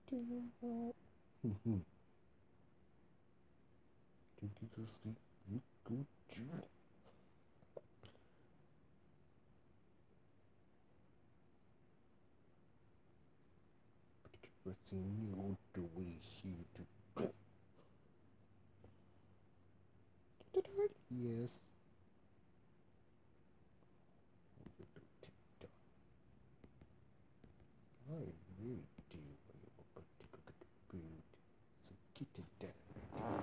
Do you know? Mm-hmm. To get to sleep, you go to. What's in you the way here to go? To the dark? Yes. I really do want to go to cook the food. So get it done.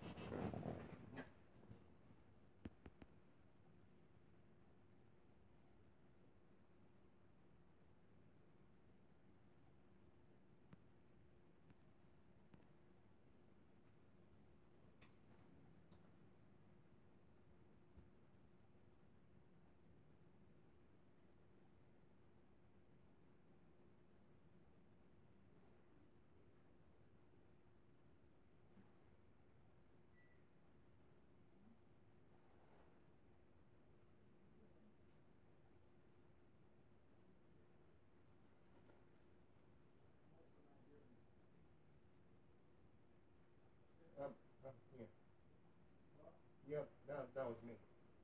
Yeah. Yep, that was me.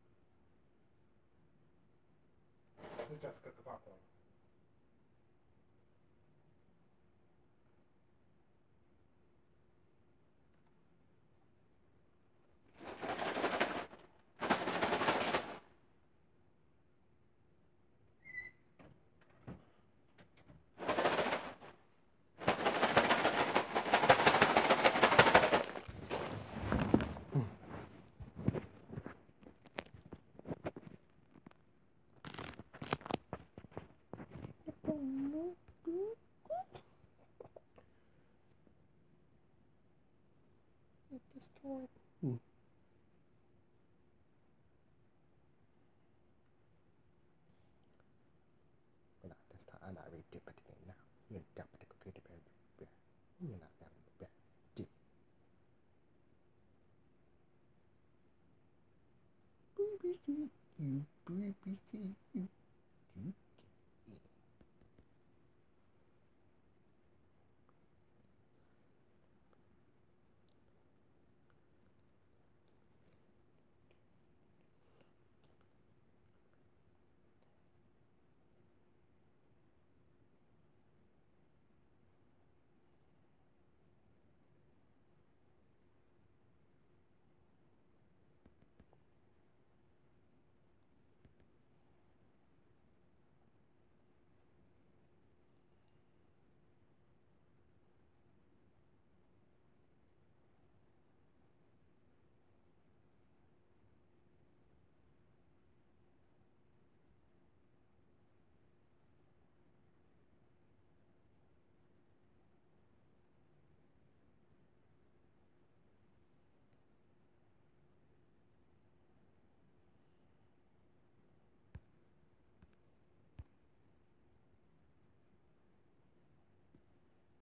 I just got the popcorn. At the store. But not this time. I'm not ready to put it in now. You're dumb at the computer, baby. You're not dumb. BBC, you BBC, you.